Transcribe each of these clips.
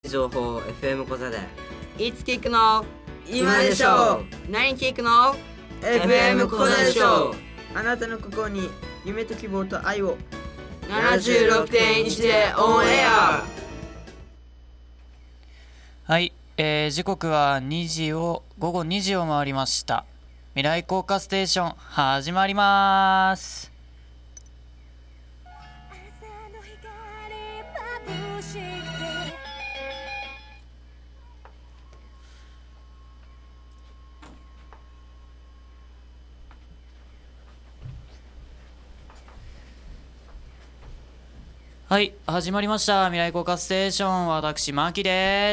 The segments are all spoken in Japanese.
情報 FM 小座でいつ聞くの今でしょ何聞くの FM 小座でしょあなたの心に夢と希望と愛を 76.1 でオンエア。 はい、時刻は午後2時を回りました。未来効果ステーション始まります。はい、始まりました。未来効果ステーション、私マキです。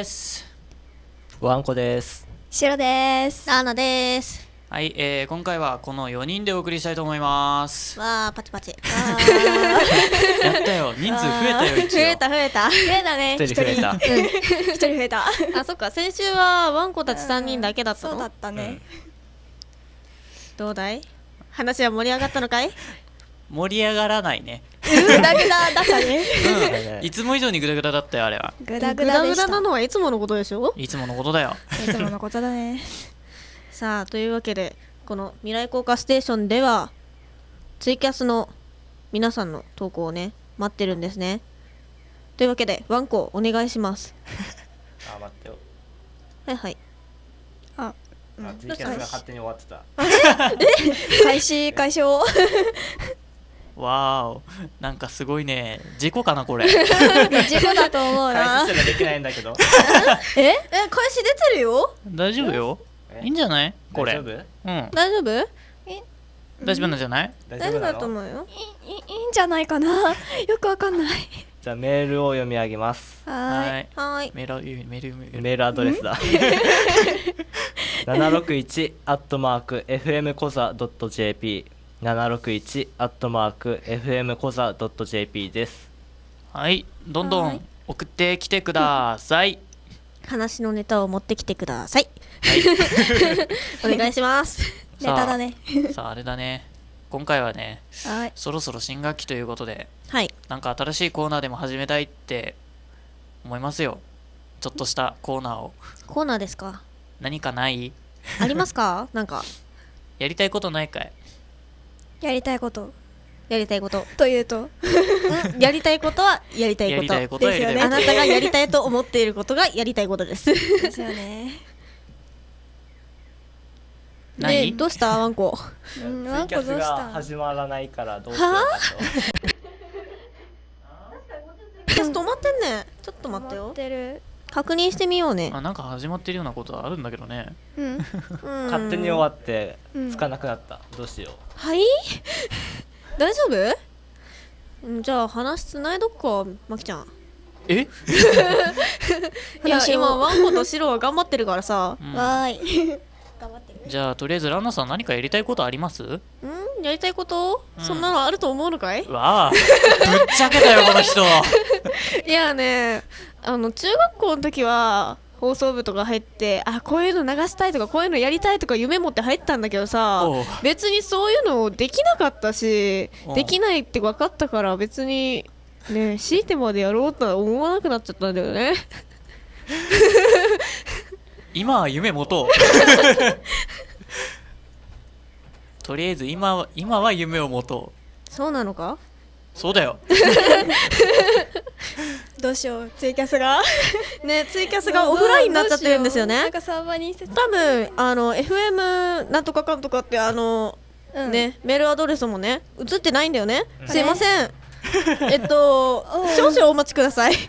ワンコです。 シロです。 ラーナです。 はい、今回はこの4人でお送りしたいと思います。 わー、パチパチ。 やったよ、人数増えたよ。一応増えたね。 一人増えた。 一人増えた。 あ、そっか、先週はワンコたち3人だけだったの。 そうだったね。 どうだい？話は盛り上がったのかい？ 盛り上がらないね。 グダグダだったね。 いつも以上にグダグダだったよ、あれは。 グダグダでした。 グダグダなのはいつものことでしょ？ いつものことだよ。 いつものことだね。 さあ、というわけでこの未来効果ステーションではツイキャスの皆さんの投稿をね待ってるんですね。というわけでワンコお願いします。 あ、待ってよ。 はいはい。 ツイキャスが勝手に終わってた。 開始を。 わーお、なんかすごいね。事故かなこれ。 事故だと思うな。 開始すらできないんだけど。 開始出てるよ。 大丈夫よ。いいんじゃないこれ。 大丈夫？ うん。 大丈夫？ 大丈夫なんじゃない？ 大大丈夫だとう。 思うよ。 いいんじゃないかな。よくわかんない。 じゃあメールを読み上げます。 はい。 はーい。 メールアドレスだ。761@fm コザ .jp 761@fm コザ .jp です。 はい、どんどん送ってきてください。 話のネタを持ってきてください。 はい。 お願いします。 ネタだね。 さああれだね。今回はね、 はい。 そろそろ新学期ということで、 はい。 なんか新しいコーナーでも始めたいって思いますよ。ちょっとしたコーナーを。 コーナーですか？ 何かない？ ありますか？なんかやりたいことないかい？ やりたいことやりたいことというと、 やりたいことはやりたいことやりたいことはやりたいこと。 あなたがやりたいと思っていることがやりたいことです。 ですよね。 で、 何？ どうしたワンコ？ ツイキャスが始まらないからどうしようかと。 キャス止まってんね。ちょっと待ってよ。 てる。 確認してみようね。 あ、なんか始まってるようなことあるんだけどね。 勝手に終わってつかなくなった。どうしよう。 はい。大丈夫？じゃあ話つないどっか、まきちゃん。 え？ いや今ワンコとシロは頑張ってるからさ。 わーい。頑張ってる。 じゃあとりあえずランナさん何かやりたいことあります？ やりたいこと？そんなのあると思うのかい？ わあ、ぶっちゃけたよこの人。 いやね、中学校の時は放送部とか入って、あ、こういうの流したいとかこういうのやりたいとか夢持って入ったんだけどさおう、 別にそういうのできなかったし、 おうできないって分かったから別にね、強いてまでやろうとは思わなくなっちゃったんだよね。 今は夢持とう。とりあえず今は夢を持とう。 そうなのか？ そうだよ。 どうしよう。ツイキャスがね、ツイキャスがオフラインになっちゃってるんですよね。 なんかサーバーに多分FM なんとかかんとかってね、メールアドレスもね映ってないんだよね。すいません。少々お待ちください。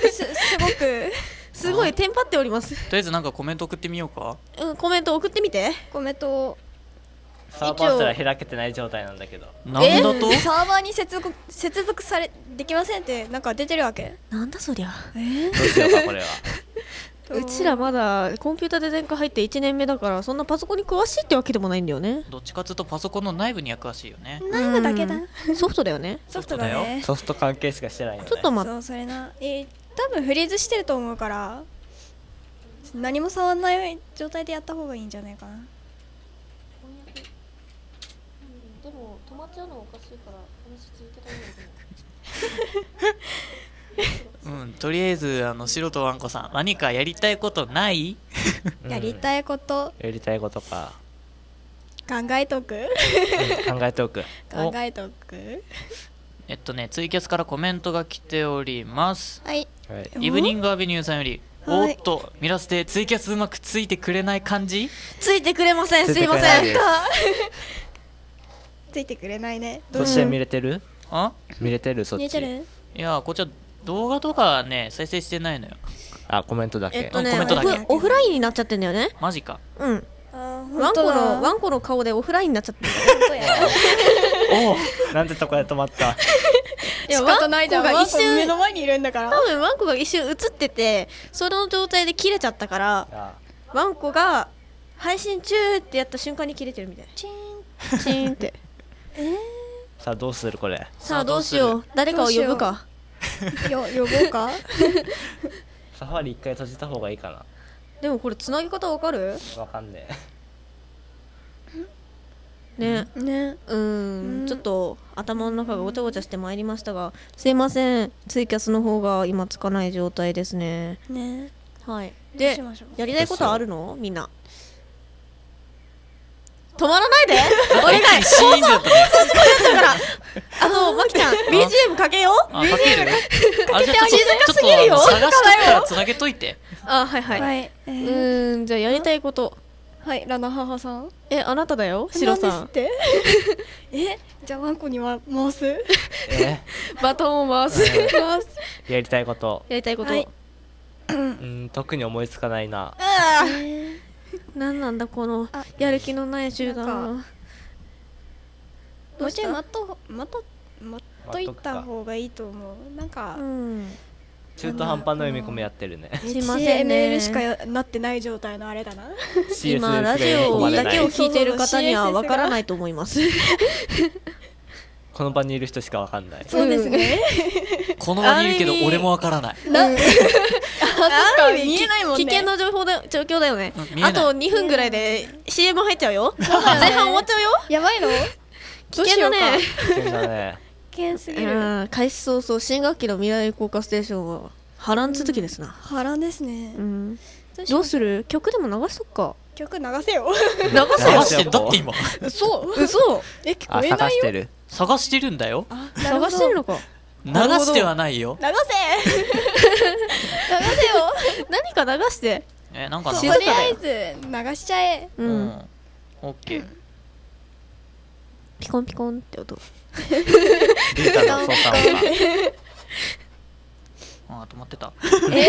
すごいテンパっております。 とりあえずなんかコメント送ってみようか。 コメント送ってみて。 コメントをサーバーすら開けてない状態なんだけど。 なんだと？ サーバーに接続できませんってなんか出てるわけ？ なんだそりゃ。 どうしようかこれは。 うちらまだコンピューターデザイン科入って1年目だからそんなパソコンに詳しいってわけでもないんだよね。 どっちかっていうとパソコンの内部には詳しいよね。 内部だけだ。 ソフトだよね。 ソフトだね。 ソフト関係しかしてないよね。 ちょっと待っそう、それな。多分フリーズしてると思うから何も触んない状態でやった方がいいんじゃないかな。 でも止まっちゃうのおかしいから話続けた方がいい。 とりあえず素人わんこさん何かやりたいことない？ やりたいことやりたいことか、 考えとく考えておく。 考えとく。 ツイキャスからコメントが来ております。 はい。 はい、 イブニングアベニューさんより、 はいおっとミラステツイキャスうまくついてくれない感じ？ ついてくれません、 ついすいません。 てくれないですついてくれないね。 そして見れてる？ あ見れてる？そっち。 見えてる？ いやこっちは動画とかね再生してないのよ。 あ、コメントだけ。 コメントだけオフラインになっちゃってんだよね。 マジか。 うん。 あー、 ワンコのワワンンコの顔でオフラインになっちゃってる。 コや。 おお、なんてとこで止まった。 いや、 仕方ないじゃん。 ワンコが一瞬目の前にいるんだから。 多分ワンコが一瞬映ってて、その状態で切れちゃったから、 あ、 ワンコが配信中ってやった瞬間に切れてるみたい。 チーン。 チーンって。 さあどうするこれ。 さあどうしよう。誰かを呼ぶか。 呼ぼうか。 サファリ一回閉じた方がいいかな。 でもこれ繋ぎ方わかる？ わかんねね。 ね。 ちょっと頭の中がごちゃごちゃしてまいりましたが、すいません、ツイキャスの方が今つかない状態ですね。 ね。 はい。 どうでしましょう、 やりたいことあるの？みんな。止まらないでお願い。 シーンだったね。 まきちゃん、BGM かけよう。 あ、かける？あ、じゃあ静かすぎるよ探してからつなげといて。 あ、はいはい。 はい。 じゃあやりたいこと。 はい、ラナ母さん。 あなただよ、シロさん。 なんですってじゃあワンコには回す。 バトンを回す。 回す。 やりたいこと。 やりたいこと。 はい特に思いつかないな。 なんなんだこのやる気のない集なん団。 もうちょい待っといた方がいいと思う。なんか中途半端な読み込みやってるね。 すいませんね。 HTML しかなってない状態のあれだな。 今ラジオだけを聞いている方にはわからないと思います。 この場にいる人しかわかんない。 そうですね。 この場にいるけど俺もわからない。 ある意味見えないもんね。 危険な状況だよね。 見えないあと2分ぐらいで CM 入っちゃうよ。前半終わっちゃうよ。 やばいの？ 危険だね。 危険だね。 危険すぎる。 開始早々新学期の未来効果ステーションは波乱続きですな。 波乱ですね。 どうする？曲でも流しとくか。 曲流せよ。 流流してんだって今。 嘘？ 嘘？ 聞あ、 こえないよ。 探してる。 探してるんだよ。 探してるのか。 流してはないよ。 流せ。流せよ。 何か流して。 なんかな。 とりあえず流しちゃえ。 オッケー。 ピコンピコンって音。 データの操作音が。 あ、止まってた。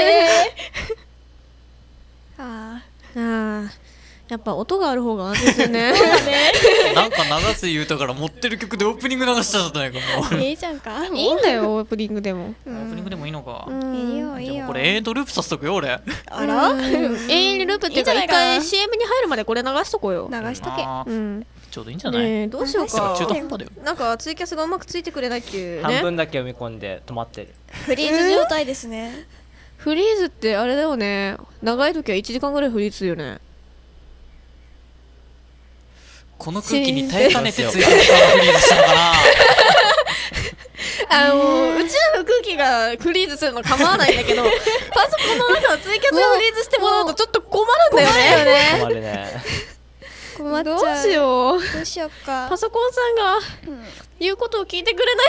あやっぱ音がある方が安全ですよね。 なんか流す言うたから持ってる曲でオープニング流しちゃったんやかもう。 いいじゃんか。 いいんだよオープニングでも。 オープニングでもいいのか。 いいよいいよ。 でもこれ永遠とループさせとくよ俺。 あら？ 永遠にループっていうか一回 CM に入るまでこれ流しとこうよ。 流しとけ。 あーちょうどいいんじゃない？ ねえどうしようか。 中途半端だよ。 なんかツイキャスがうまくついてくれないっていうね。 半分だけ読み込んで止まってる。 フリーズ状態ですね。 フリーズってあれだよね。長い時は1時間ぐらいフリーズするよね。 この空気に耐えかねてツイキャスからフリーズしたのかな。 うちらの空気がフリーズするの構わないんだけど、パソコンの中のツイキャスがフリーズしてもらうとちょっと困るんだよね。 止まるね。 困っちどうゃう。 しよう。 どうしようかパ。ソコンさんが言うことを聞いてくれ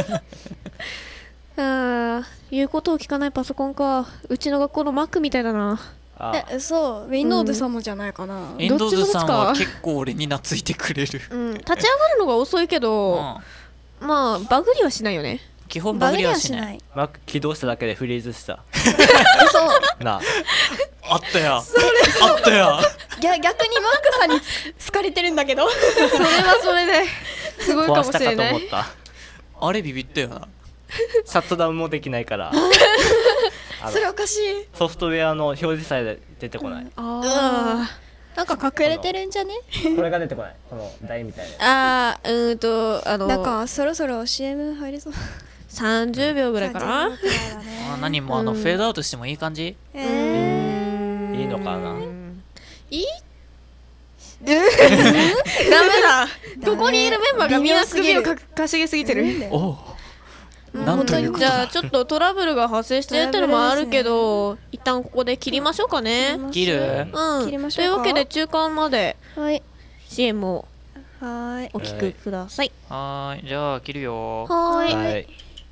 ない。言うことを聞かないパソコンか。うちの学校の Mac みたいだな。 そう、Windows さんもじゃないかな。 Windows さんは結構俺に懐いてくれる。 立ち上がるのが遅いけど、まあバグりはしないよね。 基本バグりはしない。 マック起動しただけでフリーズした。なあ。 あったや。あったや。 逆にマックさんに好かれてるんだけど。 それはそれですごいかもしれない。 壊したかと思った。 あれビビったよな。 シャットダウンもできないから。 それおかしい。 ソフトウェアの表示さえ出てこない。 なんか隠れてるんじゃね？ これが出てこない。この台みたいな。 なんかそろそろ CM 入りそう。 30秒ぐらいかな。 何もフェードアウトしてもいい感じ？ いいのかな。 いい？ダメだ。ここにいるメンバーがみんな首をかしげすぎてる。 おう。 なんということだ。 じゃあちょっとトラブルが発生してるってのもあるけど、一旦ここで切りましょうかね。 切る？ うん。 切りましょうかというわけで中間まではい CM をはーいお聞きください。 はーい、じゃあ切るよ。 はーい。 はい。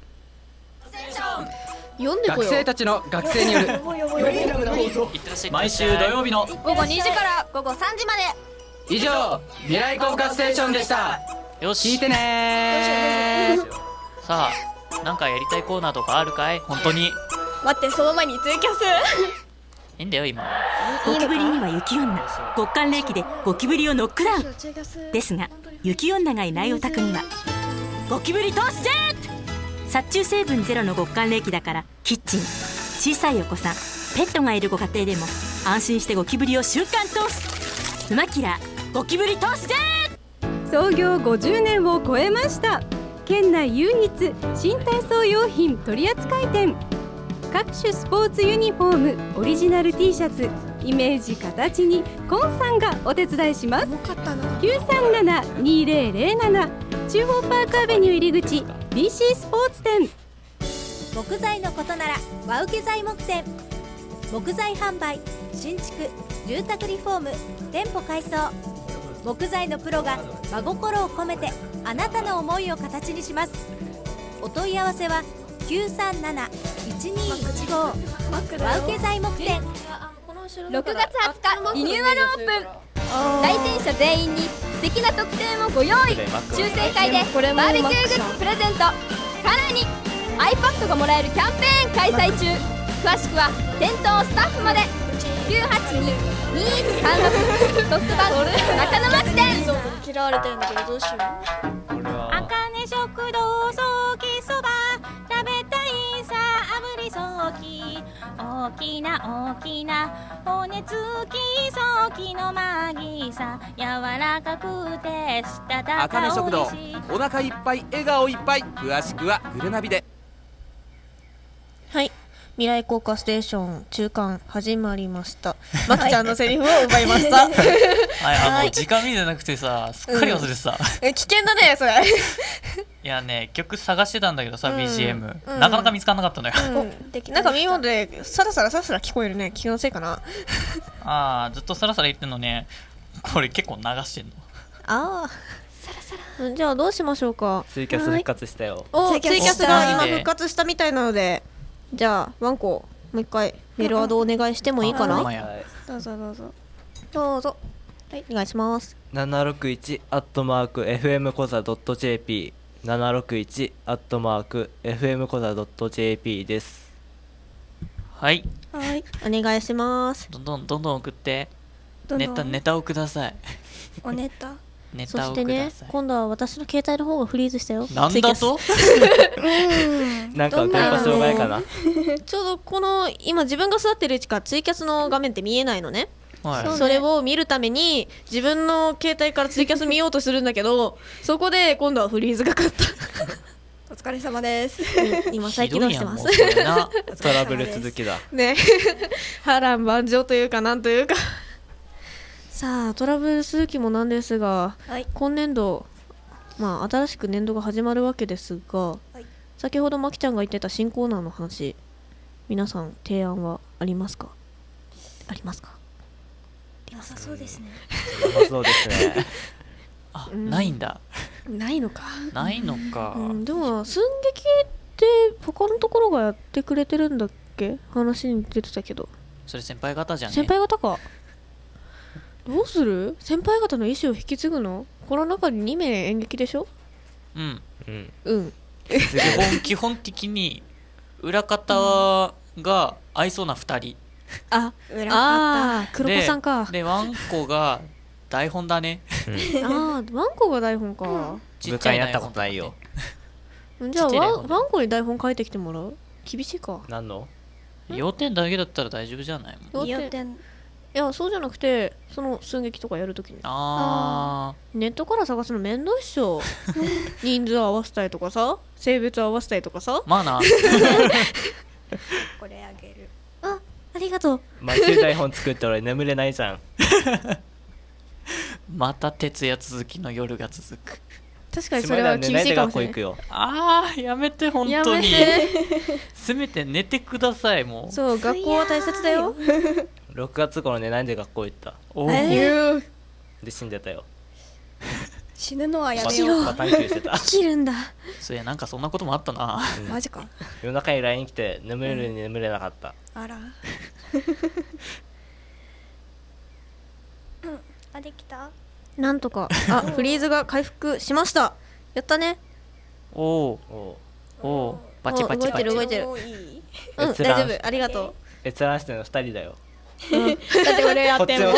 読んでこよう。 学生たちの学生によるいってらっしゃい。毎週土曜日の午後2時から午後3時まで。 以上未来交換ステーションでした。 よし。 聞いてねー。 さあ、なんかやりたいコーナーとかあるかい？本当に。 待って、その前にツイキャスいいんだよ今。 ゴキブリには雪女、極寒冷気でゴキブリをノックダウン。 ツイキャスですが雪女がいないお宅にはゴキブリ投資ジェット。殺虫成分ゼロの極寒冷気だから、キッチン、小さいお子さん、ペットがいるご家庭でも安心してゴキブリを瞬間通す。馬キラーゴキブリ投資ジェット。 創業50年を超えました。県内唯一新体操用品取扱店。各種スポーツユニフォーム、オリジナル T シャツ、イメージ形にコンさんがお手伝いします。937-2007 中央パークアベニュー入り口 BC スポーツ店。 木材のことなら和受材木店。木材販売、新築、住宅リフォーム、店舗改装。木材のプロが真心を込めてあなたの思いを形にします。お問い合わせは 937-1215 和受材木店。 6月20日リニューアルオープン。来店者全員に素敵な特典をご用意。抽選会でバーベキューグッズプレゼント。さらに iPad がもらえるキャンペーン開催中。詳しくは店頭スタッフまで。982-2136ソフトバンク中野町店。嫌われてるんだけどどうしよう。 あかね食堂ソーキそば食べたいさ炙りソーキ。大きな大きな骨付きソーキのマギさ。柔らかくてしたたあかねか食堂、 おいしい。 お腹いっぱい笑顔いっぱい。詳しくはグルナビで。 はい。未来交換ステーション中間始まりました。まきちゃんのセリフを奪いました。 はい、時間見てなくてさ、すっかり忘れてた。 危険だねそれ。 いやね、曲探してたんだけどさ、BGM うんなかなか見つからなかったのよ。 なんか耳元でサラサラサラサラ聞こえるね。気のせいかな。 ああ、ずっとサラサラ言ってんのね。これ結構流してんの。 ああ。じゃあどうしましょうか。 ツイキャス復活したよ。 お、ツイキャスが今お復活したみたいなので、じゃあワンコもう一回メールアドお願いしてもいいかな。 はいはい。 どうぞどうぞ。 どうぞ。はい、お願いします。 761@fm コザ .jp 761@fm コザ .jp です。 はい、 はい。 お願いします。 どんどん送って。 どんどんネタをください。 おネタ。 ネそタをくだしてねさい。 今度は私の携帯の方がフリーズしたよ。 なんだと？ なんか電波障害かな。 ちょうどこの今自分が座ってる位置からツイキャスの画面って見えないのね。 はい。 それを見るために自分の携帯からツイキャス見ようとするんだけど、そこで今度はフリーズがかかった。 お疲れ様です。 今再起動してます。 ひどいやんもうそれな。 トラブル続きだ。 ね。波乱万丈というかなんというか。さあトラブル続きもなんですが、 はい。 今年度まあ新しく年度が始まるわけですが、 はい先ほどまきちゃんが言ってた新コーナーの話、皆さん提案はありますか？ありますか？ 良さそうですね。 そうですね。 あ、ないんだ。 ないのか。 ないのか。 でも寸劇って他のところがやってくれてるんだっけ？話に出てたけど。 それ先輩方じゃね。 先輩方か。どうする？先輩方の意思を引き継ぐの？この中に2名演劇でしょ？ うん。 うん。 基本的に裏方が合いそうな2人。 あ、 裏あー、黒子さんか。 でワンコが台本だね。 あー、ワンコが台本か。 ちっちゃいやったことないよ。 じゃあちっちゃい台本ワンコに台本書いてきてもらう？厳しいか。 何の？ 要点だけだったら大丈夫じゃないもん。 要点。 いや、そうじゃなくて、その寸劇とかやるときにあネットから探すのめんどいっしょ。人数合わせたいとかさ、性別合わせたいとかさ。 まあな。 これあげる。 ありがとう。 毎週台本作って俺眠れないじゃん。 また徹夜続きの夜が続く。 確かにそれは厳しいかもしれない。 行くよ。 あーやめて本当に。せめて寝てくださいもう。 そう学校は大切だよ。 6月頃ね、なんで学校行った？で死んでたよ。 死ぬのはやめよう。 短期してた。 生きるんだ。 そういやなんかそんなこともあったな。 マジか。 夜中に LINE 来て眠れるに眠れなかった。 あら。あ、できた？ なんとかフリーズが回復しました。やったね。 おおバチバチバチ。 動いてる。大丈夫、ありがとう。 閲覧してるの2人だよ。 だって俺やってんもん。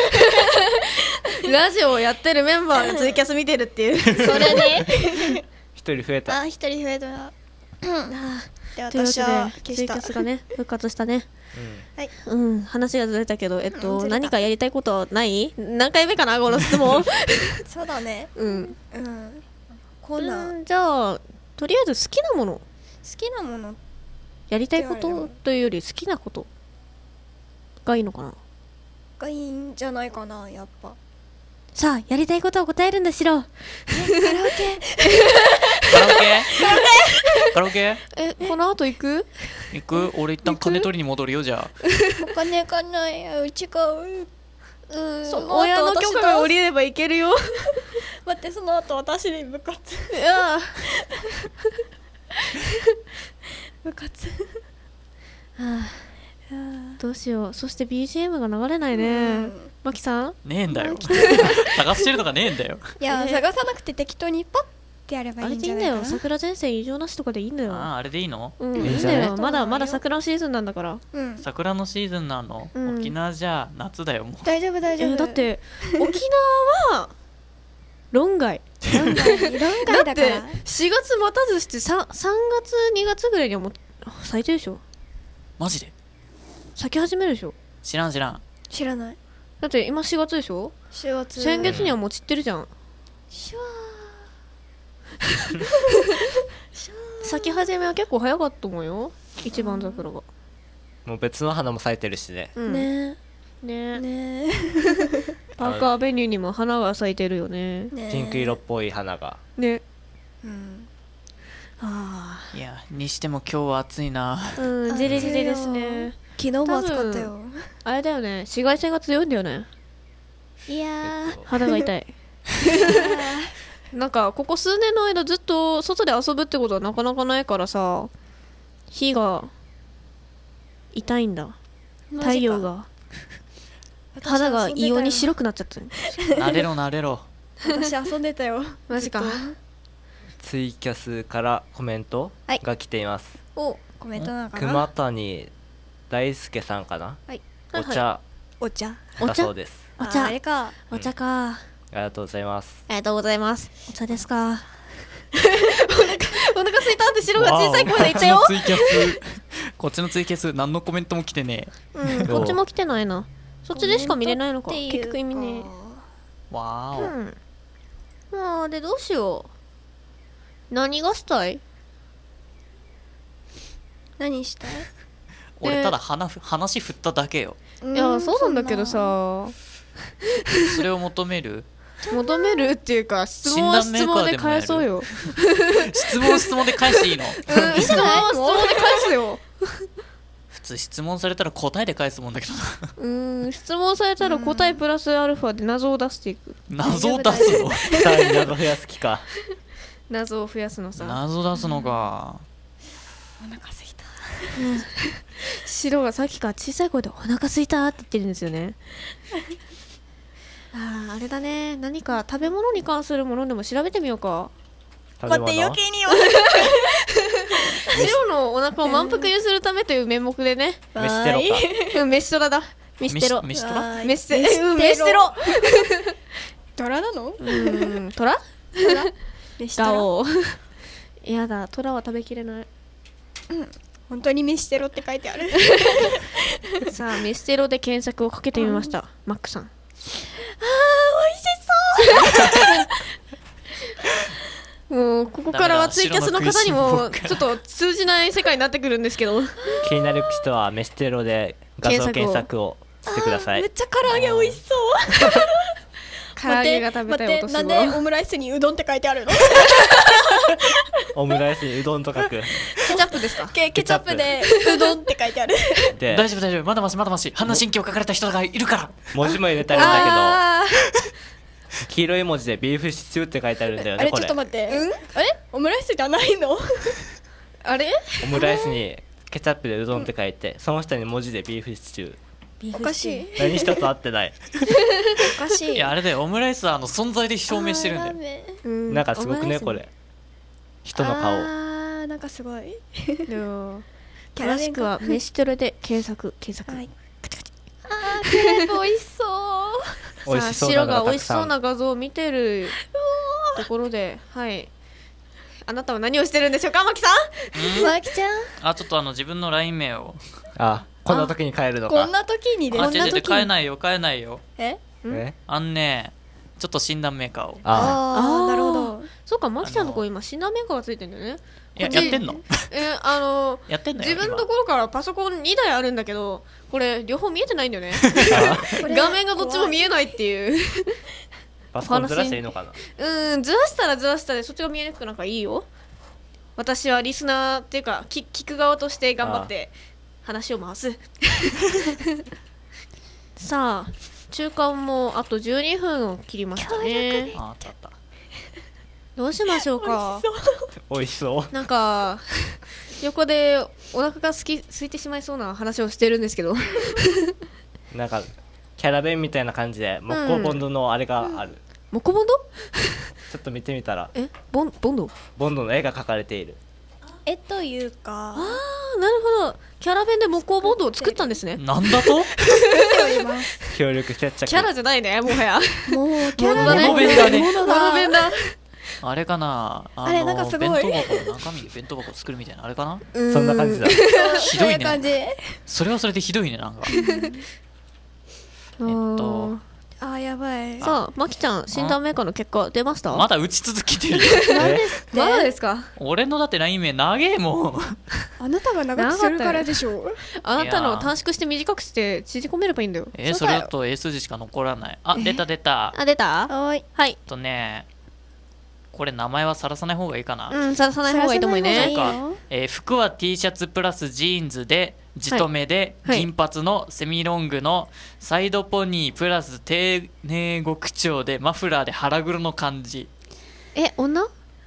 ラジオをやってるメンバーがツイキャス見てるっていう。それね。 1人増えた。 あ、1人増えた。で、 というわ私はけでツイキャスがね復活したね。 はい。 話がずれたけど何かやりたいことはない？何回目かなこの質問。 そうだね。コーナー。 じゃあとりあえず好きなもの。 好きなもの。 やりたいことというより好きなことがいいのかな。 がいいんじゃないかな、やっぱ。 さあやりたいことを答えるんだしろ。 カラオケ。 カラオケ？ この後行く？ 行く？俺一旦金取りに戻るよじゃあ。 お金がない、うちが親の許可が下りればいけるよ。 待って、その後私に部活。 いや部活。 どうしよう。そして BGM が流れないね。マキさん？ ねえんだよ。探してるのがねえんだよ。 いや、探さなくて適当にパッてやればいいんじゃないかな。 あれでいいんだよ。桜前線異常なしとかでいいんだよ。 あれでいいの？ いいんだよ。まだ桜シーズンなんだから。 桜のシーズンなの？沖縄じゃ夏だよもう。 大丈夫大丈夫。 だって沖縄は論外。 論外だから。 4月待たずして3月2月ぐらいにはもう咲いてるでしょ。 マジで？ 咲き始めるでしょ。 知らん。 知らない。 だって今4月でしょ。 4月。 先月にはもう散ってるじゃん。咲き始めは結構早かったと思うよ。一番桜が。 もう別の花も咲いてるしね。 ね。パークアベニューにも花が咲いてるよね。 ピンク色っぽい花が。 ね。 いやにしても今日は暑いな。 じりじりですね。 昨日も暑かったよ。 あれだよね。紫外線が強いんだよね。 いや肌が痛い。なんかここ数年の間ずっと外で遊ぶってことはなかなかないからさ、火が痛いんだ。太陽が肌が異様に白くなっちゃった。 慣れろ。 私遊んでたよ。 マジか。 ツイキャスからコメントが来ています。 コメントなのかな。 熊谷大輔さんかな。お茶だそうです。 お茶あれか。 お茶か。 ありがとうございます。 ありがとうございます。お茶ですか。お腹空いたって白が小さい声で言ったよ。 こっちのツイキャス何のコメントも来てねえ。こっちも来てないな。そっちでしか見れないのか。結局意味ね。 わーお。まあでどうしよう。何がしたい？ 何したい？ 俺ただ話振っただけよ。 いやそうなんだけどさ。 それを求めるっていうか質問は質問で返そうよ。 質問で返していいの？ 質問は質問で返すよ。 普通質問されたら答えで返すもんだけどな。 質問されたら答えプラスアルファで謎を出していく。 謎を出すの？ 謎増やす気か。 謎を増やすのさ。 謎出すのか。 お腹すいた。 白がさっきから小さい声でお腹すいたって言ってるんですよね。あれだね。何か食べ物に関するものでも調べてみようか。 待って余計に白のお腹を満腹にするためという名目でね。 飯テロか。 飯トラだ。飯テロ。 飯トラ？ 飯テロ。 トラなの？ トラ？ 飯テロ。 やだ、トラは食べきれない。 本当に飯テロって書いてある。 さあ、飯テロで検索をかけてみました。マックさん。 美味しそう。もうここからはツイキャスの方にもちょっと通じない世界になってくるんですけど。 気になる人は飯テロで画像検索をしてください。 めっちゃ唐揚げ美味しそう。 唐揚げが食べたいお年頃。 なんでオムライスにうどんって書いてあるの？ オムライスにうどんと書く。 ケチャップですか？ ケチャップでうどんって書いてある。 で大丈夫大丈夫、まだましまだまし、反応神経を書かれた人がいるから。 文字も入れてあるんだけど、黄色い文字でビーフシチューって書いてあるんだよね。 あれちょっと待って、あれオムライスじゃないの？ あれオムライスにケチャップでうどんって書いて、その下に文字でビーフシチュー。 おかしい。 何一つ合ってない。 おかしい。 いやあれだよ、オムライスは存在で証明してるんだよ。 なんかすごくねこれ。人の顔。 なんかすごい。 詳しくは飯テロで検索。 クレープ美味しそう。 さあ白が美味しそうな画像を見てるところで、はい。あなたは何をしてるんでしょうか、マキさん？ マキちゃん。 あ、ちょっと自分の LINE 名を。 こんな時に帰るのか。 こんな時にです。 変えないよ変えないよ。 え？ ちょっと診断メーカーを。 なるほど。 そうか、マキちゃんのとこ今診断メーカーがついてんだよね。 やってんの？ やってんだよ。自分のところからパソコン2台あるんだけど、これ両方見えてないんだよね。画面がどっちも見えないっていう。 パソコンずらしていいのかな？ ずらしたらずらしたでそっちが見えなくなんかいいよ。私はリスナーっていうか聞く側として頑張って話を回す。さあ中間もあと12分を切りましたね。 あったあった。 どうしましょうか。 美味しそう。 なんか横でお腹が空いてしまいそうな話をしてるんですけど。 なんかキャラ弁みたいな感じで木工ボンドのあれがある。 木工ボンド？ ちょっと見てみたら。 ボンド？ ボンドの絵が描かれている。 絵というか。 なるほど。キャラ弁で木工ボンドを作ったんですね。 なんだと？ 協力接着。 キャラじゃないね、もはや。 もうキャラだね。モノ弁だね。 モノ弁だ。 あれかな。 あれなんかすごい。 弁当箱の中身で弁当箱作るみたいなあれかな。 そんな感じだ。 ひどいね。それはそれでひどいねなんか。 やばい。 さあマキちゃん診断メーカーの結果出ました？ まだ打ち続けてるよ。 まだですか？ 俺のだって LINE 名長えもん。 あなたが長くするからでしょ。 あなたの短縮して短くして縮めればいいんだよ。 それだと英数字しか残らない。出た。 出た？はい。 これ名前はさらさない方がいいかな。 さらさない方がいいと思うね。 服は T シャツプラスジーンズで地留めで銀髪のセミロングのサイドポニープラス丁寧極調でマフラーで腹黒の感じ。 女？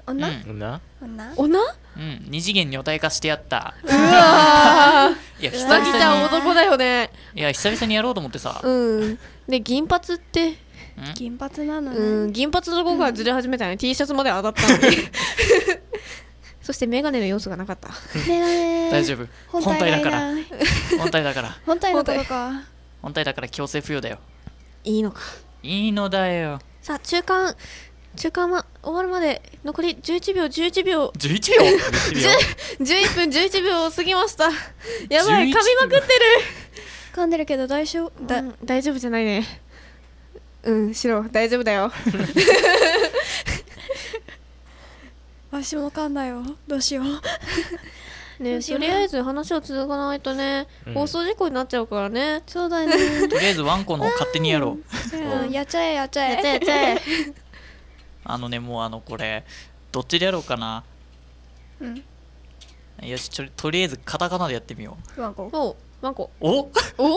二次元にお体化してやった。 うわー。 いや久 々に。マキちゃん男だよね。 いや久々にやろうと思ってさ。 で銀髪って。 銀髪なのね。 銀髪の子がずれ始めたね。T シャツまで上がったのに。そしてメガネの要素がなかった。 大丈夫。本体だから。本体だから。 本体のことか。 本体だから強制付与だよ。 いいのか。 いいのだよ。 さあ中間は終わるまで残り11秒。 11秒 11分11秒を過ぎました。やばい、噛みまくってる。 噛んでるけど大丈夫大丈夫じゃないね。シロ大丈夫だよ。 わしも噛んだよ。どうしよう。 ね、とりあえず話を続かないとね、放送事故になっちゃうからね。 そうだね。 とりあえずワンコの勝手にやろう。やっちゃえ。 もうこれどっちでやろうかな。よし、とりあえずカタカナでやってみよう。ワンコ。 お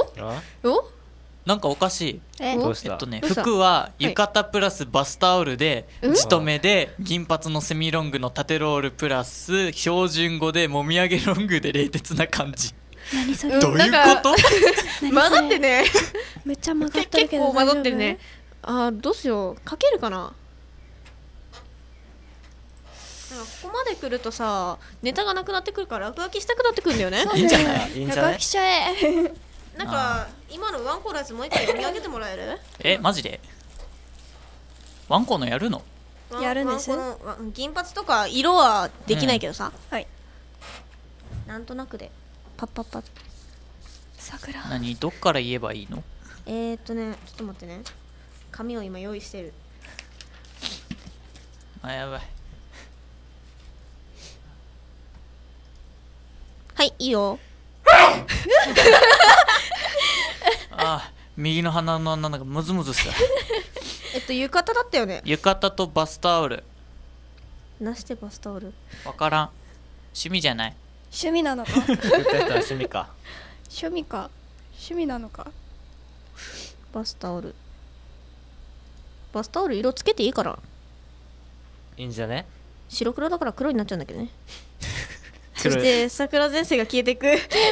なんかおかしい。 どうした？ 服は浴衣プラスバスタオルで地留めで銀髪のセミロングの縦ロールプラス標準語でもみあげロングで冷徹な感じ。 何それ？ どういうこと？ 混ざってね。 めっちゃ混ざってるけど結構混ざってるね。どうしよう。かけるかな。ここまで来るとさ、ネタがなくなってくるから落書きしたくなってくるんだよね。 いいんじゃない？ 落書きしちゃえ。 なんか今のワンコのやつもう一回読み上げてもらえる？ マジで？ワンコのやるの？ やるんです。 銀髪とか色はできないけどさ。 はい。 なんとなくでパッパッパッ。 桜。 どっから言えばいいの？ ちょっと待ってね。紙を今用意してる。 やばい。 はい、いいよ。 右の鼻の穴がムズムズした。 浴衣だったよね。 浴衣とバスタオル。 なしてバスタオル。 わからん。趣味じゃない。 趣味なのか。 作った人は趣味か。 趣味か。趣味なのか。 バスタオル。バスタオル色つけていいから。 いいんじゃね。 白黒だから黒になっちゃうんだけどね。そ黒いして桜前線が消えていく。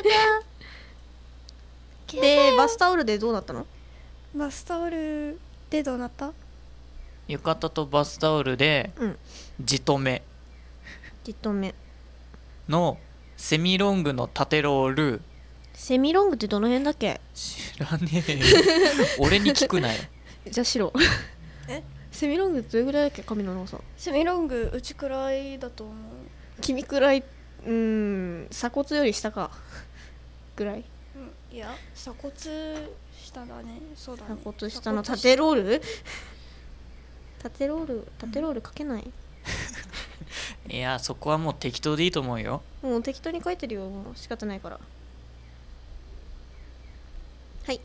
でバスタオルでどうなったの？ バスタオルでどうなった？ 浴衣とバスタオルで、じとめじとめのセミロングの縦ロール。 セミロングってどの辺だっけ？ 知らねえよ。俺に聞くなよ。 じゃあ白。セミロングってどれぐらいだっけ？髪の長さ。 セミロングうちくらいだと思う。 君くらい、鎖骨より下かぐらい。 いや鎖骨下だね。そうだね。 鎖骨下の縦ロール？縦ロールかけない？ いや、そこはもう適当でいいと思うよ。 もう適当に書いてるよ。もう仕方ないから。はい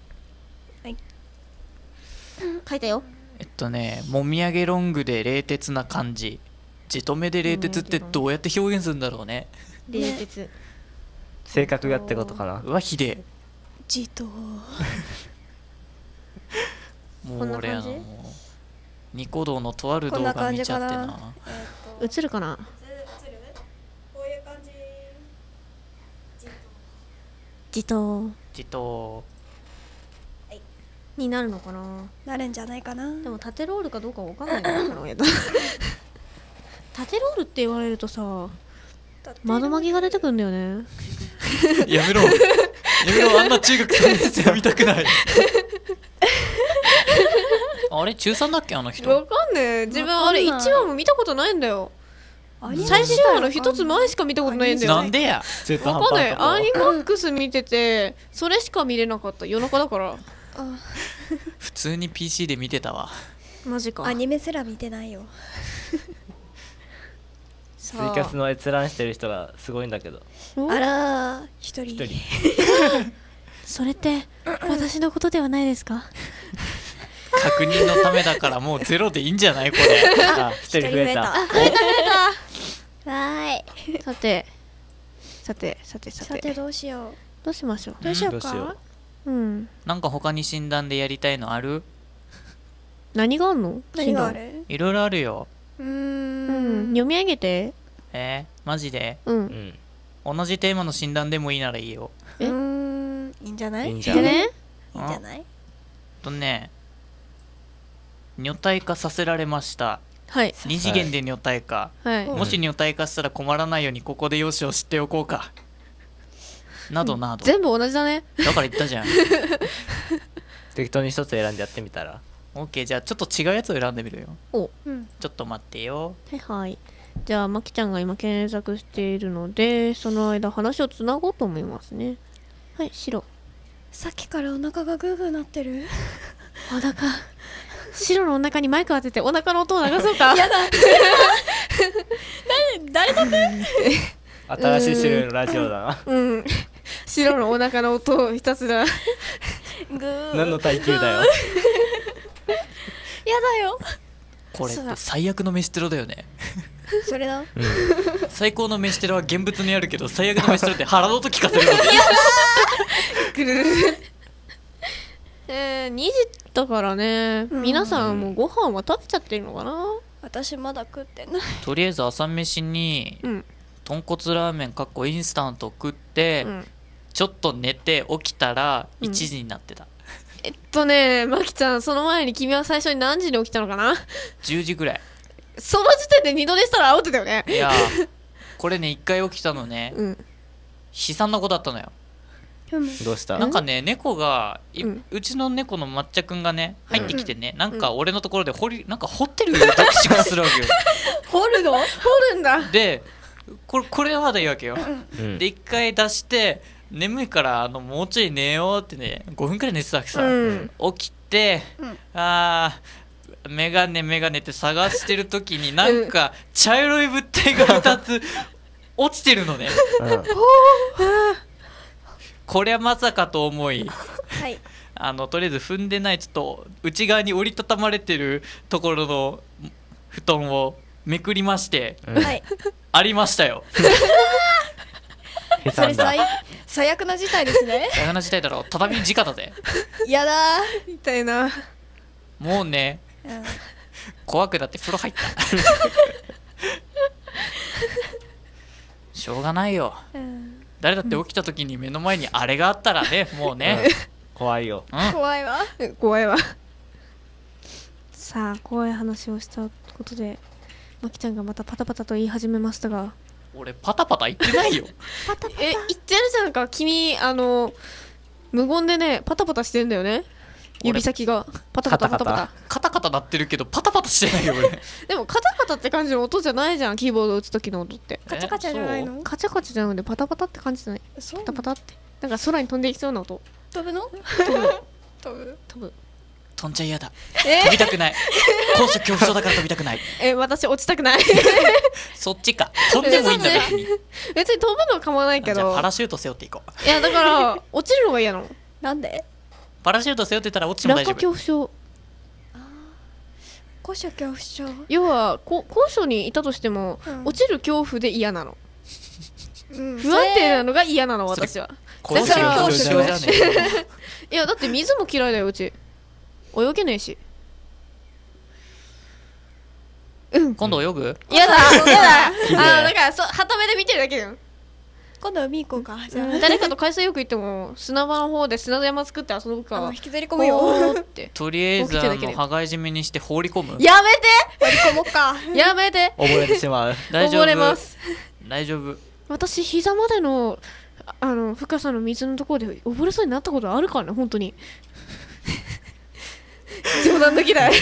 書いたよ。 もみあげロングで冷徹な感じ。じとめで冷徹ってどうやって表現するんだろうね。 冷徹。 性格がってことかな。 うわ、ひでえ。 じと。 もう俺ニコ動のとある動画見ちゃってな。 映るかな。 こういう感じ。 じとじとになるのかな。 なるんじゃないかな。 でも縦ロールかどうかわかんないな。縦ロールって言われるとさ、窓マギが出てくるんだよね。 やめろ。やめろ、あんな中学3年生は見たくない。あれ中3だっけあの人。 わかんねえ。自分あれ1話も見たことないんだよ。最終話の一つ前しか見たことないんだよ。 なんでや。 わかんない。アニマックス見ててそれしか見れなかった。夜中だから。 普通に PC で見てたわ。 マジか。 アニメすら見てないよ。 ツイキャスの閲覧してる人がすごいんだけど。 あらー、一人。 それって私のことではないですか？ 確認のためだからもうゼロでいいんじゃないこれ。 あ、一人増えた。 増えた。 わーい。 さてどうしよう。 どうしましょう。 どうしようか。 なんか他に診断でやりたいのある？ 何があんの？ 何がある？ いろいろあるよ。 読み上げて。 マジで？ うん。 同じテーマの診断でもいいならいいよ。 いいんじゃない？ いいんじゃない？ いいんじゃない？ 女体化させられました。 はい。 2次元で女体化。 はい。 もし女体化したら困らないようにここで用紙を知っておこうか。などなど。 全部同じだね。 だから言ったじゃん。 適当に一つ選んでやってみたら。 OK、じゃあちょっと違うやつを選んでみるよ。 お。 ちょっと待ってよ。 はい。じゃあまきちゃんが今検索しているので、その間話をつなごうと思いますね。はい、白。 さっきからお腹がグーグーなってる。 お腹。白のお腹にマイク当ててお腹の音を流そうか。 やだ。誰だって。 新しい種類のラジオだな。 白のお腹の音をひたすら。 何の耐久だよ。 やだよ。 これって最悪の飯テロだよね。 それだ。 最高の飯テロは現物にあるけど、最悪の飯テロって腹の音聞かせるの。 ぐるるる。2時だからね、皆さんもうご飯は食べちゃってるのかな。 私まだ食ってない。 とりあえず朝飯に豚骨ラーメンインスタント食って、ちょっと寝て起きたら1時になってた。 まきちゃん、その前に君は最初に何時に起きたのかな。 10時ぐらい。 その時点で二度寝したらアウトだよね。 いやこれね、1回起きたのね、悲惨な子だったのよ。 どうした？ なんかね、猫がうちの猫の抹茶くんがね入ってきてね、なんか俺のところでなんか掘ってるような口がするわけよ。 掘るの？掘るんだ。 でこれはまだいいわけよ。で1回出して眠いからもうちょい寝ようってね、5分くらい寝てたわけさ。起きてメガネって探してる時になんか茶色い物体が2つ落ちてるのね。 こりゃまさかと思いはいとりあえず踏んでないちょっと内側に折りたたまれてるところの布団をめくりまして、 はいありましたよ。 それ最悪な事態ですね。 最悪な事態だろ。畳直だぜ。 やだみたいな。 もうね、怖くなって風呂入った。しょうがないよ。誰だって起きた時に目の前にあれがあったらね、もうね、 怖いよ。 怖いわ。 怖いわ。 さあ怖い話をしたことでまきちゃんがまたパタパタと言い始めましたが、 俺パタパタ言ってないよ。 言ってるじゃんか君。無言でねパタパタしてんだよね。指先がパタパタパタパタカタカタ鳴ってるけどパタパタしてないよ俺。 でもカタカタって感じの音じゃないじゃん、キーボード打つ時の音って。 カチャカチャじゃないの？ カチャカチャじゃなくてパタパタって感じじゃない。パタパタってなんか空に飛んでいきそうな音。 飛ぶの？ 飛ぶ飛んじゃ嫌だ。飛びたくない。高所恐怖症だから飛びたくない。 私落ちたくない。 そっちか。飛んでもいいんだ別に。 別に飛ぶのは構わないけど。 じゃあパラシュート背負っていこう。 いやだから落ちるのが嫌なの。 なんで？ パラシュート背負ってたら落ちても大丈夫。 落下恐怖症。 高所恐怖症。 要は高所にいたとしても、落ちる恐怖で嫌なの。不安定なのが嫌なの私は。 高所恐怖症じゃねえ。いやだって水も嫌いだようち。泳げねえし。 今度泳ぐ？ やだやだ。だからはためで見てるだけだよ。 今度海行こうか。じゃあ誰かと海水浴行っても砂場の方で砂山作って遊ぶか。 引きずり込むよ。 とりあえず羽交い締めにして放り込む。 やめて。 放り込もうか。 やめて。 溺れてしまう。 大丈夫。 溺れます。 大丈夫。 私膝までの深さの水のところで溺れそうになったことあるからね本当に。冗談抜きだい。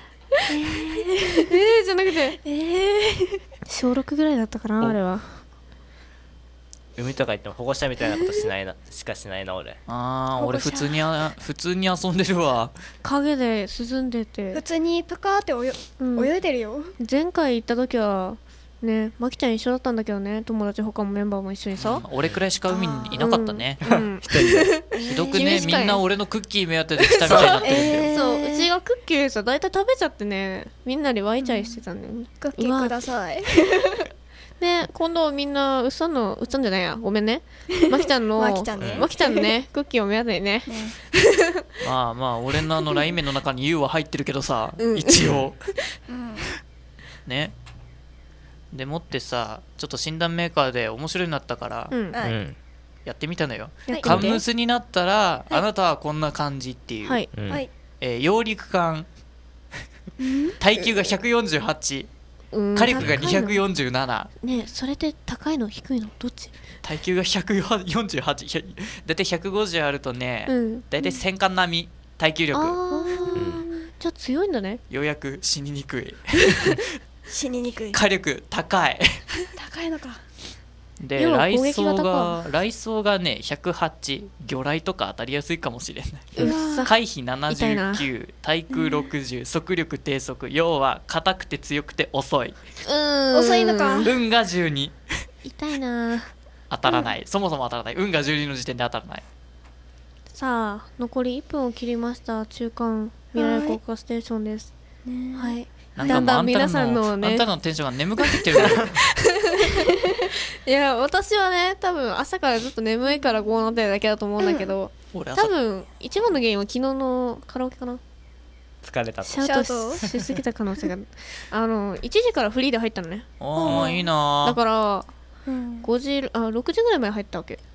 じゃなくて小6ぐらいだったかなあれは。 海とか行っても保護者みたいなことしかしないな俺。 俺普通に遊んでるわ。 影で涼んでて普通にプカーって泳いでるよ。 前回行った時はねまきちゃん一緒だったんだけどね、友達他もメンバーも一緒にさ。 俺くらいしか海にいなかったね。ひどくね、みんな俺のクッキー目当てで来たみたいになってるんだよ。 そううちがクッキーさ大体食べちゃってね、みんなで湧いちゃいしてたんだよね。 クッキーください。 ね今度みんなうっさんじゃないや、ごめんね。まきちゃんのまきちゃんねクッキーを目当てにね。 まあ俺のライン目の中に U は入ってるけどさ、一応ね。でもってさ、ちょっと診断メーカーで面白いなったからやってみたのよ。カンムスになったらあなたはこんな感じっていう。揚陸艦耐久が148、火力が247。 ねそれって高いの低いのどっち？ 耐久が148、だいたい150あるとね、だいたい戦艦並み耐久力。 じゃあ強いんだね。 ようやく死ににくい。 死ににくい。 火力高い。 高いのか。 で雷装がね108、魚雷とか当たりやすいかもしれない。回避79、対空60、速力低速。要は硬くて強くて遅い。 遅いのか。 運が12。 痛いな。 当たらない、そもそも当たらない。運が12の時点で当たらない。 さあ残り1分を切りました。中間未来国家ステーションです。はい。だんだん皆さんのね、 あんたのテンションが眠くなってきてる。 いや私はね多分朝からずっと眠いからこうなってるだけだと思うんだけど、多分一番の原因は昨日のカラオケかな。 疲れたとシャウトしすぎた可能性が1時からフリーで入ったのね。 いいな。 だから6時ぐらいまで入ったわけ。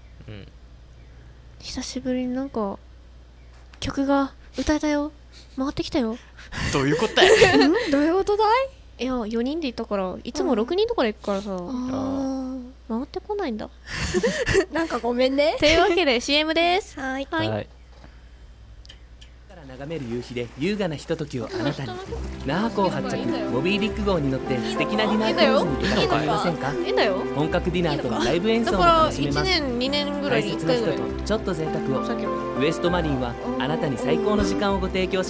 久しぶりになんか曲が歌えたよ、回ってきたよ。 どういうことだよ。 どういうことだい？ いや4人で行ったからいつも6人とかで行くからさ、回ってこないんだ。 なんかごめんね。 というわけで CM です。 はい。 眺める夕日で優雅なひとときをあなたに。那覇港発着モビービッグ号に乗って素敵なディナークルーズに出かけてみませんか？本格ディナーとライブ演奏も楽しめます。 だから1年2年ぐらいに1 大切な回ぐらい人とちょっと贅沢を。ウエストマリンはあなたに最高の時間をご提供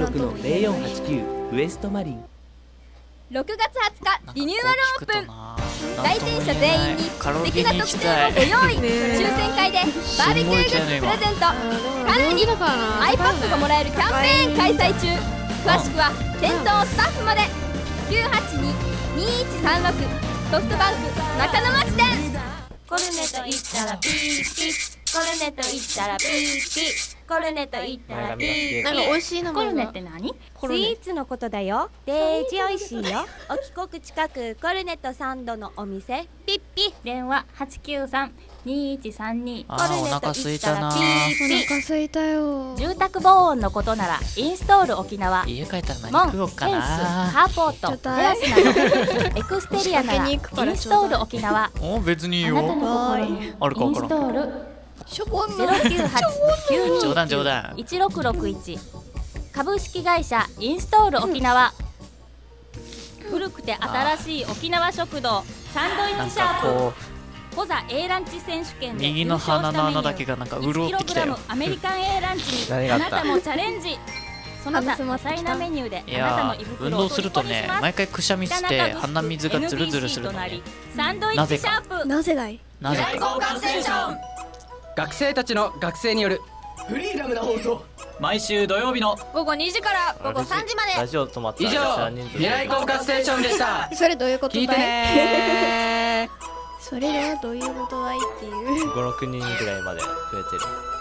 します。866-0489ウエストマリン。 6月20日リニューアルオープン。 来店者全員に素敵な特典をご用意。抽選会でバーベキューグッズプレゼント、さらに iPad がもらえるキャンペーン開催中。詳しくは店頭スタッフまで。982-2136ソフトバンク中野町店。 コルネと言ったらピーピー、コルネと言ったらピーピー、コルネと言ったらピーピー。 なんか美味しい名前が。 コルネって何？スイーツのことだよ。デージ美味しいよ。お帰国近くコルネとサンドのお店ピッピ。電話893-2132。 あーお腹すいたな。 お腹すいたよ。 住宅防音のことならインストール沖縄。 家帰ったら何門、 食おうかフェンス、 な。 カーポート、テラスなどエクステリアならインストール沖縄。 お別にいいよ。 あなたの心にあるかインス分からん。 トールしょぼんな。 冗談冗談。 1661株式会社インストール沖縄。古くて新しい沖縄食堂サンドイッチシャープ。 こコザ A ランチ選手権で右の鼻の穴だけがなんか潤ってきたよ。 1kg アメリカン A ランチに何があったあなたもチャレンジ。その他多彩なメニューでいあなたのや胃袋を運動するとね毎回くしゃみして鼻水がズルズルするのね。 サンドイッチシャープ。 なぜだい。 なぜか。 学生たちの学生によるフリーダムな放送。 毎週土曜日の午後2時から午後3時まで。 ラジオ止まった以上未来交換ステーションでした。 それどういうことだい。 聞いてねそれはどういうことだいっていう。 5、6人ぐらいまで増えてる。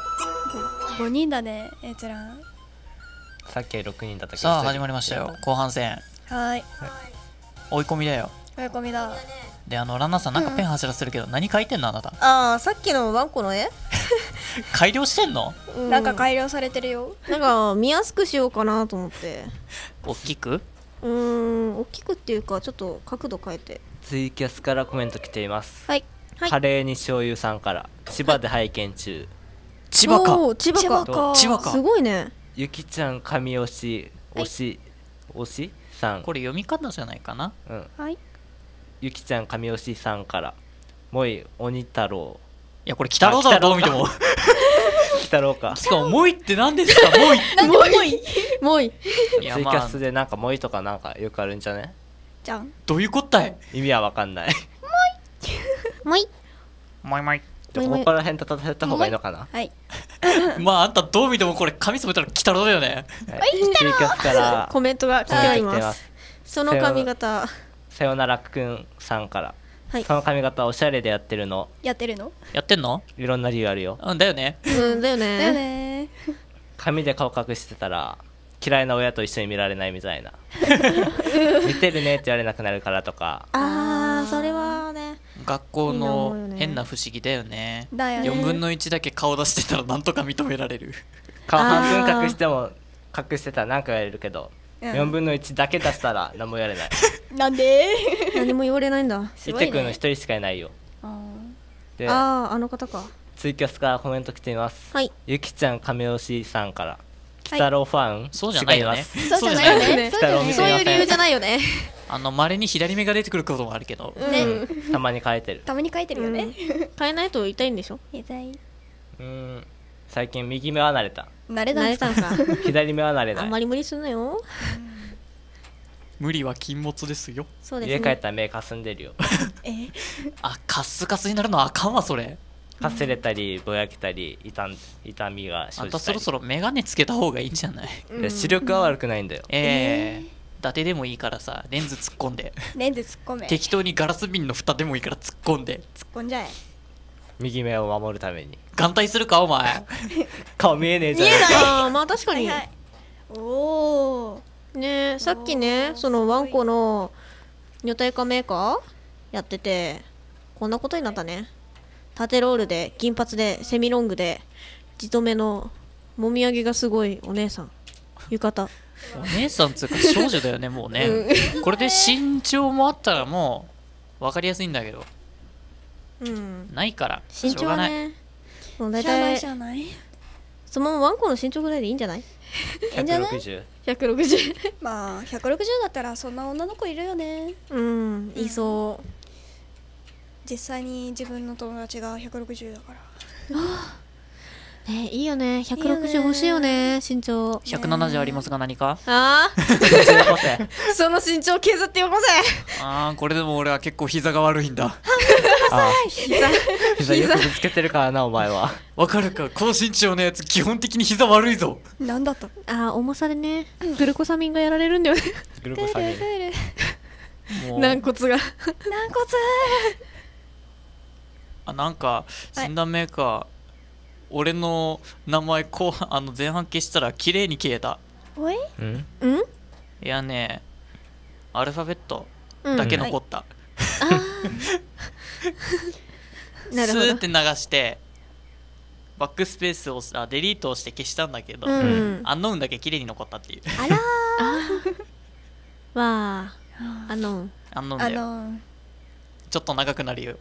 5人だね、閲覧。 さっき6人だったけど。 さあ始まりましたよ後半戦。 はい。 追い込みだよ。 追い込みだ。 でランナーさんなんかペン走らせるけど何書いてんのあなた。 ああ、さっきのワンコの絵改良してんの？ なんか改良されてるよ。 なんか見やすくしようかなと思って。 大きく？ 大きくっていうかちょっと角度変えて。 ツイキャスからコメント来ています。 はい。 カレーに醤油さんから千葉で拝見中。 千葉か。 千葉か。 千葉か。 すごいね。 ゆきちゃん神推し推しさん。 これ読み方じゃないかな。 うん。 はい。 ゆきちゃん神推しさんからもい鬼太郎。 いやこれ鬼太郎だろどう見ても。 鬼太郎か。 しかももいって何ですかもい。 もい。 ツイキャスでなんかもいとかなんかよくあるんじゃね？ じゃん。 どういうこったい？ 意味はわかんない。 もい。 もいもい。 ここら辺立たせた方がいいのかな？ はい。 まああんたどう見てもこれ髪染めたら鬼太郎だよね。 ツイキャスからコメントが来ています。その髪型。 さよならくんさんから。 はい。 その髪型おしゃれでやってるの？ やってるの？ やってんの？ いろんな理由あるよ。 うんだよね。 だよね。 だよね。 髪で顔隠してたら嫌いな親と一緒に見られないみたいな。見てるねって言われなくなるからとか。 ああ、それはね。 学校の変な不思議だよね。 だよね。 4分の1だけ顔出してたらなんとか認められる。 顔半分隠しても隠してたら何か言われるけど、4分の1だけ出したら何も言われない。 なんで？ 何も言われないんだ。 いてくんの一人しかいないよ。で、 あの方か。 ツイキャスからコメント来ています。 はい。 ゆきちゃん亀推しさんから。鬼太郎ファン？ そうじゃないよね。 そうじゃないよね。そういう理由じゃないよね。 稀に左目が出てくることもあるけど。 たまに変えてる。 たまに書いてるよね。 変えないと痛いんでしょ？ 痛い。 最近右目は慣れた。 慣れたんか。 左目は慣れない。 あんまり無理すんなよ。 無理は禁物ですよ。 そうですね。 家帰ったら目かすんでるよ。 あ、カスカスになるのあかんわそれ。 かすれたりぼやけたり痛みが生じたり。 あんたそろそろ眼鏡つけた方がいいんじゃない？ 視力は悪くないんだよ。 伊達でもいいからさレンズ突っ込んで。 レンズ突っ込め。 適当にガラス瓶の蓋でもいいから突っ込んで。 突っ込んじゃえ。 右目を守るために。 眼帯するかお前。 顔見えねえじゃん。 見えない。ああまあ確かに。 おお。 ねさっきねそのワンコの女体化メーカーやっててこんなことになったね。縦ロールで銀髪でセミロングでじとめのもみあげがすごいお姉さん浴衣。 お姉さんつうか少女だよねもうね。これで身長もあったらもう分かりやすいんだけど。ないから身長はねもう大体そのままワンコの身長ぐらいでいいんじゃない？いいんじゃない？ 160 まあ160だったらそんな女の子いるよね。 いそう。 実際に自分の友達が160だから。 ね、いいよね。160欲しいよね、身長。 170ありますが何か？ ああその身長削ってよこせ。 ああ、これでも俺は結構膝が悪いんだ。 膝よくぶつけてるからな、お前は。 わかるか、高身長のやつ基本的に膝悪いぞ。 なんだと。 ああ、重さでね、グルコサミンがやられるんだよね。 グルコサミン。 もう軟骨が。 軟骨。 あ、なんか診断メーカー、俺の名前前半消したら綺麗に消えた。 おい？ いやね、アルファベットだけ残った。スーって流してバックスペースをデリートをして消したんだけど、アンノウンだけ綺麗に残ったっていう。 あらーわあ、アンノウンだよ。ちょっと長くなるよ。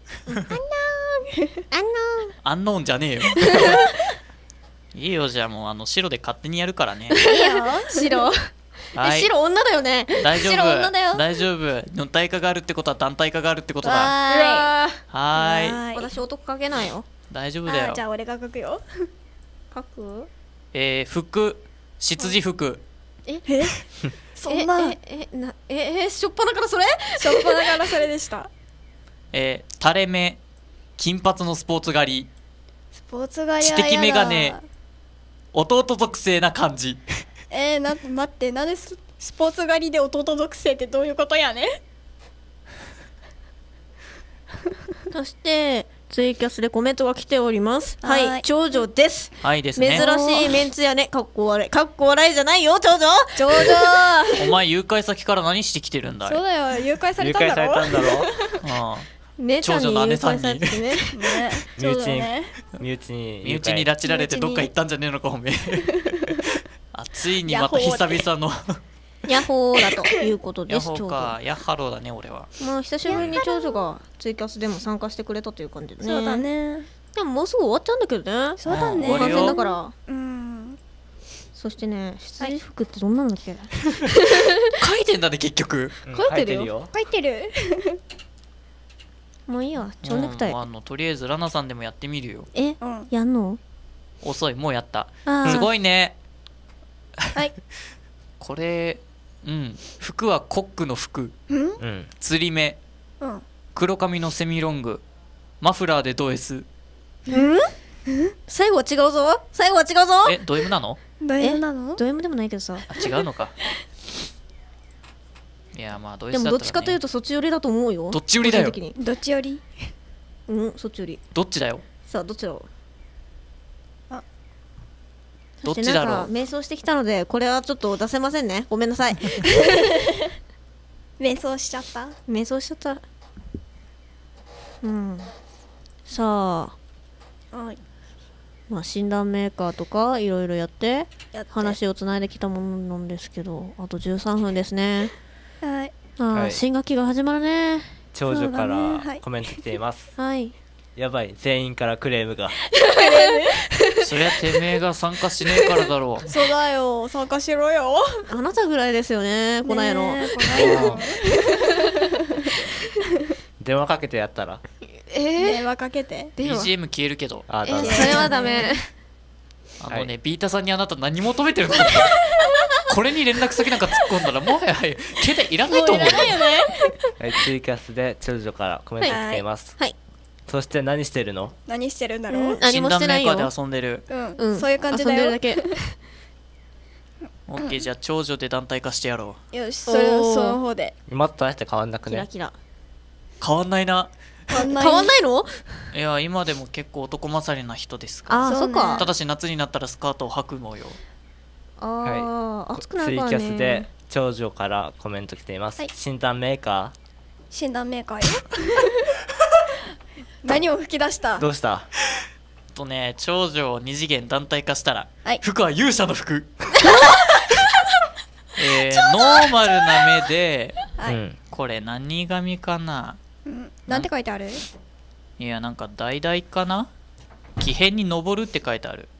アンノウンじゃねえよ。いいよ、じゃあもう白で勝手にやるからね。 いいよ、白。白女だよね。 大丈夫、 白女だよ。 大丈夫。女体化があるってことは団体化があるってことだ。 はーい。 私男書けないよ。 大丈夫だよ。 じゃあ俺が書くよ。 書く？ 服、執事服。 そんな。 しょっぱなからそれ？ しょっぱなからそれでした。 垂れ目、金髪のスポーツ狩り。 スポーツ狩り知的メガネ、弟属性な感じ。 待って、なんでスポーツ狩りで弟属性ってどういうことやね。 そしてツイキャスでコメントが来ております。はい、長女です。 はいですね。 珍しいメンツやね。かっこ悪い。かっこ笑いじゃないよ、長女。 長女。 お前誘拐先から何してきてるんだい？ そうだよ、誘拐されたんだろ。 誘拐されたんだろ。 長女の姉さんに身内に拉致られてどっか行ったんじゃねえのか、おめえ。ついにまた久々のヤッホーだということです。 ヤッホーか、ヤッハローだね、俺は。 まあ久しぶりに長女がツイキャスでも参加してくれたという感じでね。 そうだね。 でももうすぐ終わっちゃうんだけどね。 そうだね。 後半戦だから。そしてね、羊服ってどんなんだっけ？ 書いてんだね、結局。 書いてるよ。 書いてる。 もういいや、蝶ネクタイ。 とりあえずラナさんでもやってみるよ。 やんの？ 遅い、もうやった。すごいね。 はい。 これ、服はコックの服、釣り目、黒髪のセミロング、マフラーでド S。 最後は違うぞ。最後は違うぞ。 ド M なの？ ド M なの？ ド M でもないけどさ。 違うのか。いや、まあド S だったらね。 でもどっちかというとそっち寄りだと思うよ。 どっち寄りだよ。 どっち寄り？ そっち寄り。 どっちだよ。 さあどっちだろう。 どっちだろう。 瞑想してきたのでこれはちょっと出せませんね。ごめんなさい。 瞑想しちゃった。 瞑想しちゃった。さあ、まあ診断メーカーとかいろいろやって話をつないできたものなんですけど、あと13分ですね。はい。新学期が始まるね。 長女からコメント来ています。 はい。 やばい、全員からクレームが。 そりゃてめえが参加しねえからだろう。 そうだよ、参加しろよ。 あなたぐらいですよね、来ないの。 電話かけてやったら。 電話かけて。 BGM 消えるけど。 それはダメ。 ビータさんにあなた何求めてるの？これに連絡先なんか突っ込んだらもはや携帯いらないと思うよ。 はい、ツイキャスで長女からコメント来ています。 はい。 そして何してるの？ 何してるんだろう？ 何もしてないよ。 診断メーカーで遊んでる。 そういう感じだよ。 遊んでるだけ。 オッケー、じゃあ長女で団体化してやろう。よし、それをその方で。 今と大して変わんなくね。 キラキラ。 変わんないな。 変わんないの？ いや、今でも結構男勝りな人ですから。 あ、そっか。 ただし夏になったらスカートを履くのよ。 暑くなるからね。 ツイキャスで長女からコメント来ています。診断メーカー？ 診断メーカーよ。何を吹き出した？ どうした？ 長女を2次元団体化したら、服は勇者の服。ノーマルな目で、これ何髪かな？ なんて書いてある？ いや、なんか橙かな？木片に登るって書いてある。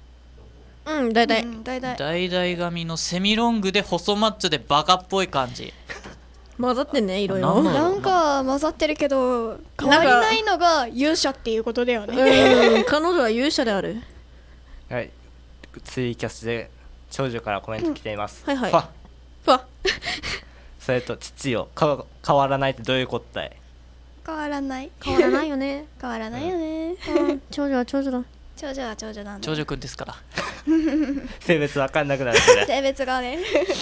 橙髪のセミロングで細マッチョでバカっぽい感じ。 混ざってんね、いろいろ。 なんか混ざってるけど変わりないのが勇者っていうことだよね。 彼女は勇者である。 はい、ツイキャスで長女からコメント来ています、 はいはい。 ファふわそれと父よ変わらないってどういうことだい。 変わらない。 変わらないよね。 変わらないよね。 長女は長女だ。 長女は長女なんだ。 長女くんですから。 性別わかんなくなるそれ。 性別がね。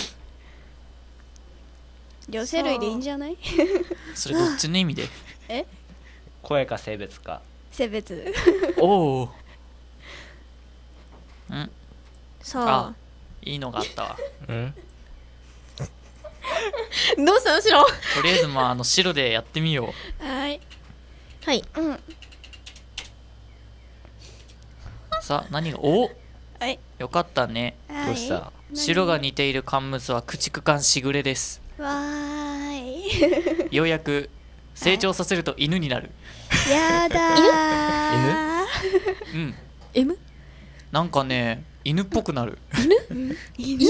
両生類でいいんじゃない？ それどっちの意味で？ え？ 声か性別か。 性別。 おお。 さあ、 いいのがあったわ。 どうしたの白？ とりあえずまあ白でやってみよう。 はいはい。 さあ何がお？ はい。 よかったね。 どうした？ 白が似ているカンムスは駆逐艦しぐれです。 わーい。 ようやく成長させると犬になる。 やだー。 犬？うん。 M？ なんかね犬っぽくなる。 犬？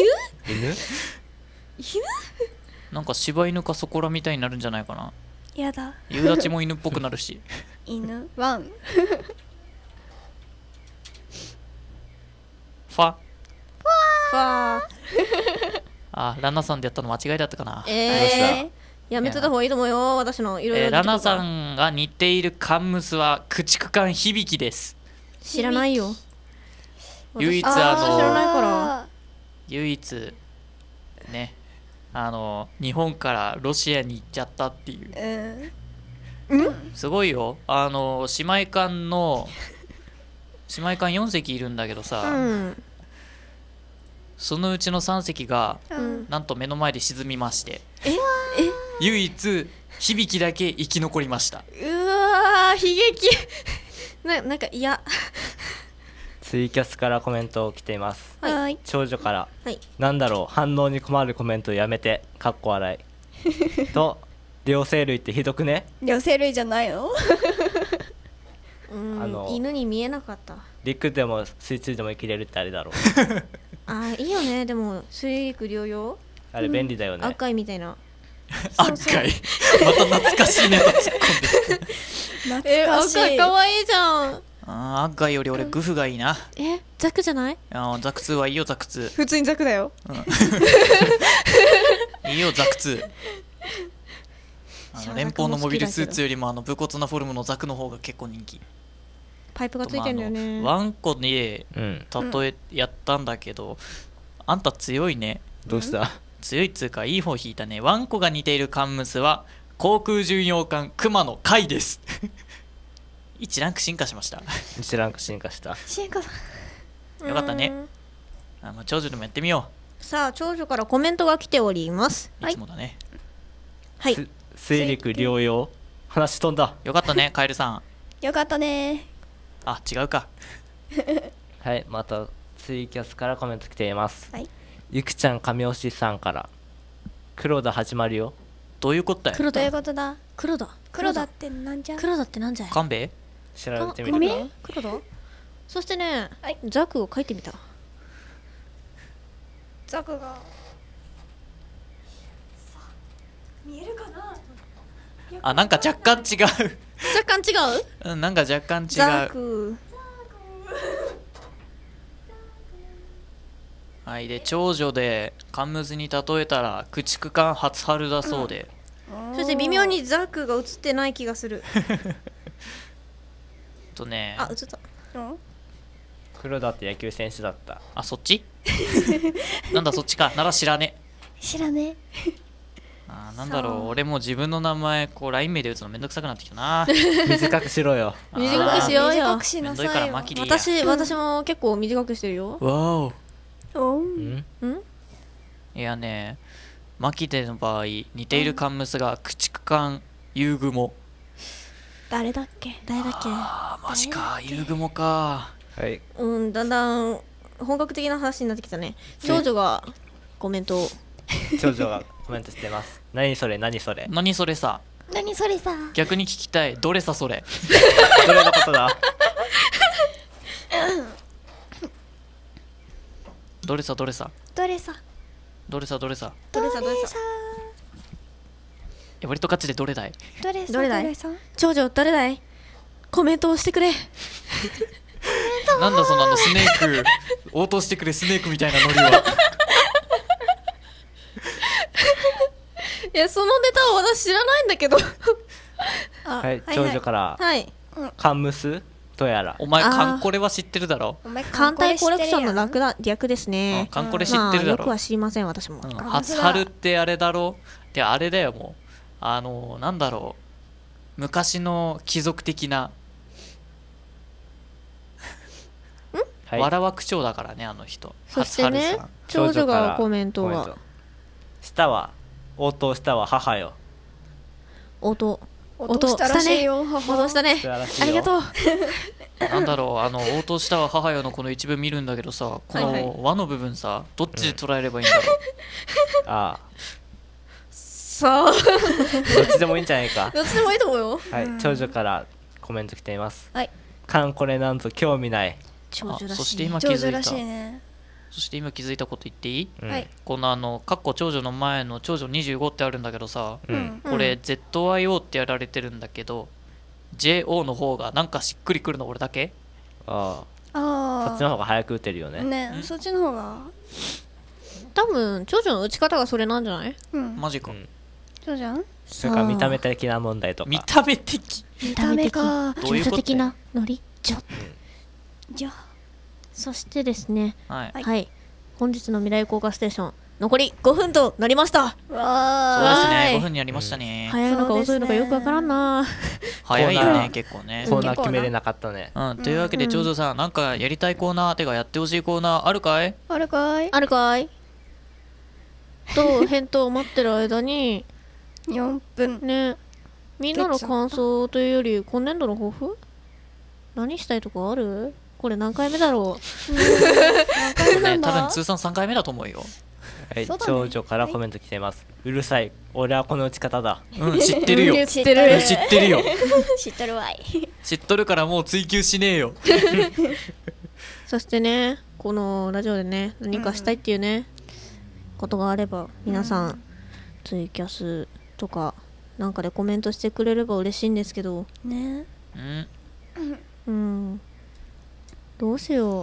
なんか柴犬かそこらみたいになるんじゃないかな。 やだ。 夕立ちも犬っぽくなるし。 犬ワン。 ファ。 ファー。 あ、ラナさんでやったの間違いだったかな。 やめてた方がいいと思うよ。私のいろいろ。 ラナさんが似ているカンムスは駆逐艦響です。 知らないよ。 唯一知らないから。 唯一ね日本からロシアに行っちゃったっていう。すごいよ。姉妹艦4隻いるんだけどさ、そのうちの3隻が、なんと目の前で沈みまして、唯一響だけ生き残りました。 うわー悲劇。なんか嫌。 ツイキャスからコメント来ています。 はい。 長女から、 はい、 なんだろう反応に困るコメントやめてかっこ笑いと両生類ってひどくね。 両生類じゃないの？ 犬に見えなかった。 陸でも水中でも生きれるってあれだろう。 あーいいよね。でも水陸両用あれ便利だよね。 赤いみたいな。 赤いまた懐かしいネタ突っ込んで懐かしい。 赤かわいいじゃん。 赤より俺グフがいいな。 ザクじゃない？ ザク2はいいよザク2。 普通にザクだよ。 いいよザク2。連邦のモビルスーツよりも武骨なフォルムのザクの方が結構人気。 パイプがついてんだよね。 ワンコに例えやったんだけど、あんた強いね。 どうした？ 強いっつうかいい方引いたね。ワンコが似ているカンムスは航空巡洋艦熊の貝です。1ランク進化しました。 1ランク進化した。 進化。 よかったね。長女でもやってみよう。さあ長女からコメントが来ております。 いつもだね。 はい。 水陸両用。話飛んだ。 よかったねカエルさん。 よかったね。 あ、違うか。 はい、またツイキャスからコメント来ています。 はい。 ゆくちゃん神押しさんから黒田始まるよ。 どういうことだよ。 どういうことだ。 黒田ってなんじゃ。 黒田ってなんじゃい。 勘兵衛調べてみる。 黒田。そしてね、ザクを書いてみた。 ザクが見えるかな。 なんか若干違う。 若干違う？なんか若干違う。 ザク。 はい、で長女でカンムスに例えたら駆逐艦初春だそうで、 そして微妙にザクが映ってない気がする。 とね、 映った。 黒田って野球選手だった。 あ、そっち？なんだそっちか。なら知らね。 知らね。 なんだろう、俺も自分の名前ライン名で打つのめんどくさくなってきたな。 短くしろよ。 短くしようよ。 短くしなさいよ。 めんどいからマキでいいや。 私も結構短くしてるよ。 わお。 いやね、マキデの場合似ているカンムスが駆逐艦ユーグモ。 誰だっけ？ マジか、ユーグモか。 はい。 だんだん本格的な話になってきたね。長女がコメントを。 長女がコメントしてます。何それ何それ。 何それさ。 何それさ。 逆に聞きたい。どれさそれ。 どれのことだ。 どれさどれさ。 どれさ。 どれさどれさ。 どれさどれさ。 割とガチでどれだい。 どれさ。 どれだい。長女どれだい。コメントをしてくれ。 なんだそのスネーク応答してくれスネークみたいなノリは。 いやそのネタは私知らないんだけど。 はい長女からはいカンムスとやら。 お前カンコレは知ってるだろ。 艦隊コレクションの略ですね。 カンコレ知ってるだろ。 よくは知りません私も。 初春ってあれだろ。であれだよもうなんだろう昔の貴族的な。わらわ区長だからねあの人。 そしてね長女がコメントが。 下は応答したは母よ。 応答したらしいよ応答したね。ありがとう。 なんだろう応答したは母よのこの一文見るんだけどさ、この和の部分さどっちで捉えればいいんだろう。 ああさあどっちでもいいんじゃないか。 どっちでもいいと思うよ。 はい長女からコメント来ています。 はいカンコレなんぞ興味ない。 長女らしい。 そして今気づいた。 ね、 そして今気づいたこと言っていい？ はい。 このカッコ長女の前の長女25ってあるんだけどさ、これ ZIO ってやられてるんだけど、JO の方がなんかしっくりくるの俺だけ？ ああ。そっちの方が早く打てるよね。 ね、そっちの方が。 多分長女の打ち方がそれなんじゃない？ マジか。 そうじゃん？ なんか見た目的な問題とか。 見た目的。 見た目か。 どういうこと？ 的なノリ。じゃそしてですね、はい本日の未来効果ステーション残り5分となりました。 そうですね5分になりましたね。 早いのか遅いのかよくわからんな。 早いよね結構ね。 コーナー決めれなかったね。 というわけで長女さんなんかやりたいコーナーてかやってほしいコーナーあるかい？ あるかい？ あるかい？と返答を待ってる間に 4分ね。みんなの感想というより今年度の抱負？何したいとかある？これ何回目だろう？ 何回目なんだ？ 多分通算3回目だと思うよ。 はい長女からコメント来ています。うるさい俺はこの打ち方だ。 知ってるよ。 知ってる。 知ってるよ。 知ってるわい。 知っとるからもう追求しねえよ。 そしてねこのラジオでね何かしたいっていうねことがあれば皆さんツイキャスとかなんかでコメントしてくれれば嬉しいんですけどね。 どうしよう。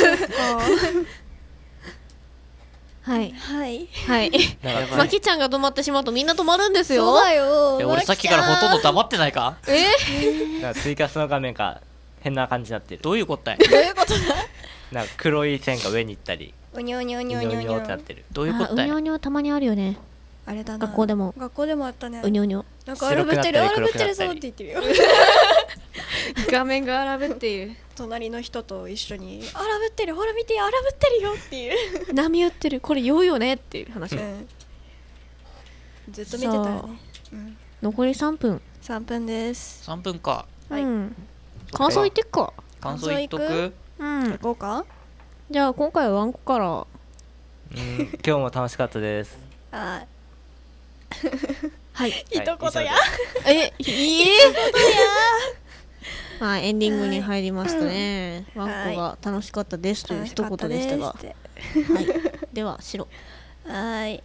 はいはいはいまきちゃんが止まってしまうとみんな止まるんですよ。 そうだよ。 俺さっきからほとんど黙ってないか？ なんかツイキャスの画面が変な感じになってる。 どういうことだい？ どういうことだ？ なんか黒い線が上に行ったりうにょうにょうにょうにょうにょってなってる。 どういうことだい？ うにょうにょたまにあるよね。 あれだな。 学校でもあったね。 うにょうにょなんか荒ぶってるぞって言ってるよ。 画面が荒ぶっている。 隣の人と一緒に荒ぶってるほら見て荒ぶってるよっていう。 波打ってるこれ酔うよねっていう話。 ずっと見てたよね。 残り3分。 3分です。 3分か。 感想言ってっか。 感想言っとく？ 行こうか。 じゃあ今回はワンコから。 今日も楽しかったです。 はい一言や。 いいまあエンディングに入りましたね。ワンコが楽しかったですという一言でしたが、では白。 はい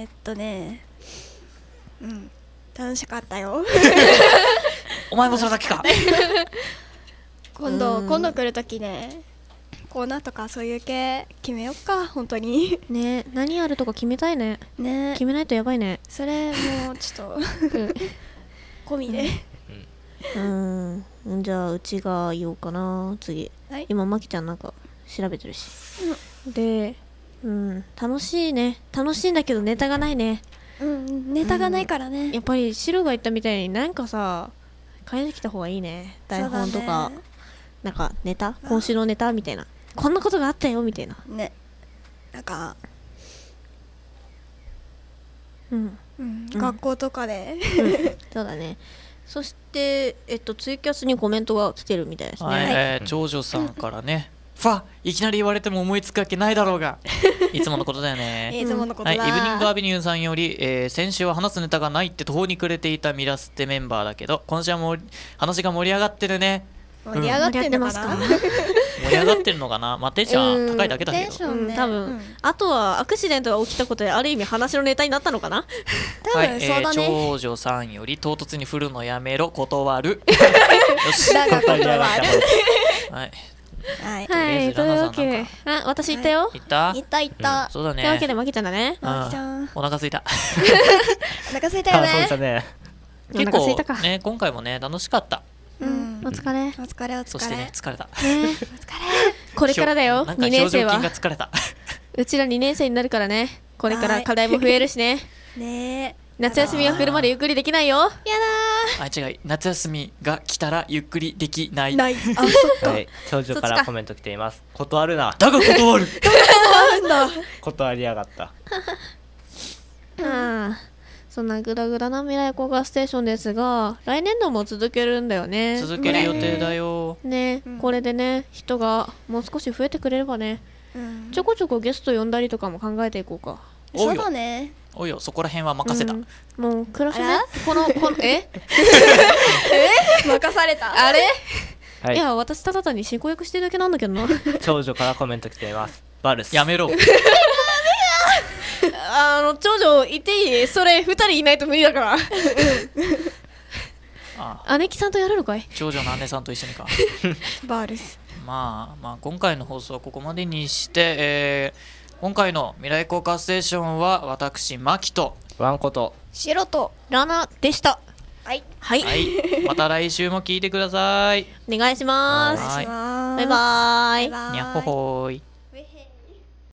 楽しかったよ。 お前もそれだけか。 今度来るときねコーナーとかそういう系決めよっか本当に。 ね何やるとか決めたいね。決めないとやばいね。 それもうちょっと込みで。 じゃあうちが言おうかな次。今まきちゃんなんか調べてるし。で楽しいね。楽しいんだけどネタがないね。 ネタがないからね。 やっぱり白が言ったみたいになんかさ変えてきた方がいいね。台本とかなんかネタ今週のネタみたいなこんなことがあったよみたいなね。なんか学校とかでそうだね。そしてツイキャスにコメントが来てるみたいですね。 長女さんからねいきなり言われても思いつくわけないだろうがいつものことだよね。 いつものことだ。 イブニングアビニューさんより、先週は話すネタがないって途方に暮れていたミラステメンバーだけど今週はもう話が盛り上がってるね。 盛り上がってますか？ 盛り上がってるのかな。まあテンション高いだけだけど多分あとはアクシデントが起きたことである意味話のネタになったのかな。 多分そうだね。 長女さんより唐突に振るのやめろ断る。よしだが断る。 はいはいはい、というわけで、あ、私行ったよ。 行った？ 行った行った。 そうだね。 というわけで、まきちゃんだね。 まきちゃん。 お腹すいた。 お腹すいたよね。 そうしたね。 結構ね、今回もね、楽しかった。 うん、お疲れ。 お疲れお疲れ。 そしてね、疲れた。 これからだよ、2年生は。 表情筋が疲れた。 うちら2年生になるからね。これから課題も増えるしね。 ねえ。 夏休みが来るまでゆっくりできないよ。やだー。あ、違い、夏休みが来たらゆっくりできない。 ない。あ、そっか。 はい、長女からコメント来ています。断るな。 だが断る。 断りやがった。 そんなグダグダな未来交換ステーションですが、来年度も続けるんだよね。 続ける予定だよ。 ね、これでね、人がもう少し増えてくれればね、ちょこちょこゲスト呼んだりとかも考えていこうか。 そうだね。 おいよ、そこら辺は任せた。 もうクラスね、この任された。 あれ？ はい、 いや、私ただ単に進行役してるだけなんだけどな。 長女からコメント来ています。バルス。 やめろ。 長女いていい？それ2人いないと無理だから。姉貴さんとやるのかい？ 長女の姉さんと一緒にか。 バールス。 まあ今回の放送はここまでにして、今回の未来交換ステーションは私マキとワンコとシロとラナでした。 はいはい、 また来週も聞いてください。 お願いします。 はい、 バイバーイ。 にゃほほーい。